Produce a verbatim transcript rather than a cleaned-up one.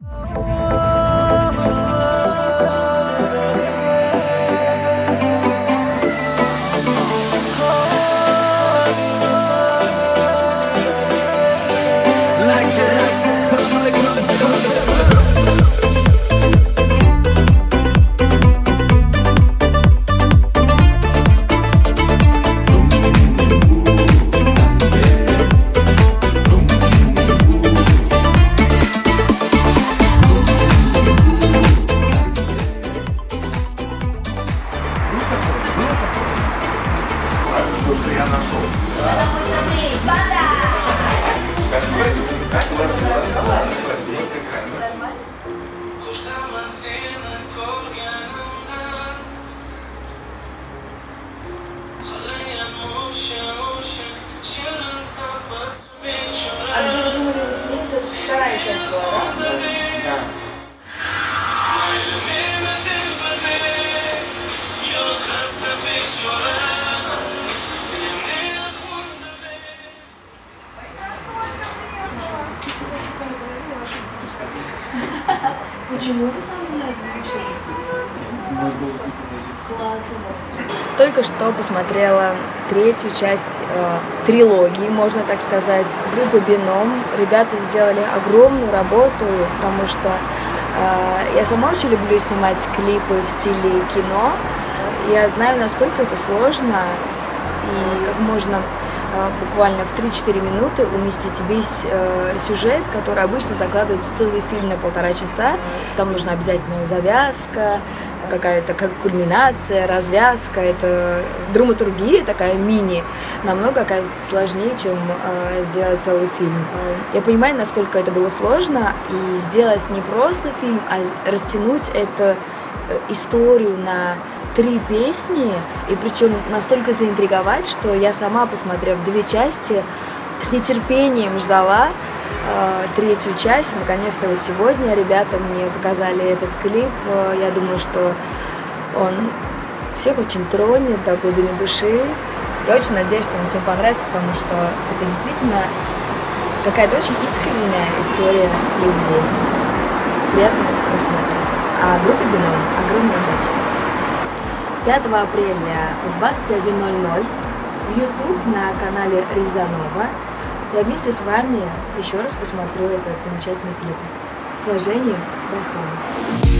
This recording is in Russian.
Что я нашел. А где вы думали, вы снизу? Вторая часть была, да? Да. Почему вы сами не озвучили? Мой голос не подойдет. Классно. Только что посмотрела третью часть э, трилогии, можно так сказать, группы Бином. Ребята сделали огромную работу, потому что э, я сама очень люблю снимать клипы в стиле кино. Я знаю, насколько это сложно и как можно э, буквально в три-четыре минуты уместить весь э, сюжет, который обычно закладывают в целый фильм на полтора часа. Там нужна обязательно завязка, какая-то кульминация, развязка, это драматургия такая мини, намного, оказывается, сложнее, чем э, сделать целый фильм. Я понимаю, насколько это было сложно, и сделать не просто фильм, а растянуть эту историю на три песни, и причем настолько заинтриговать, что я сама, посмотрев две части, с нетерпением ждала э, третью часть. Наконец-то вот сегодня ребята мне показали этот клип. Я думаю, что он всех очень тронет до глубины души. Я очень надеюсь, что он всем понравится, потому что это действительно какая-то очень искренняя история любви. Приятного просмотра. А группе Бином огромная удачи. пятого апреля в двадцать один ноль ноль в YouTube на канале Рязанова я вместе с вами еще раз посмотрю этот замечательный клип. С уважением, Райхон.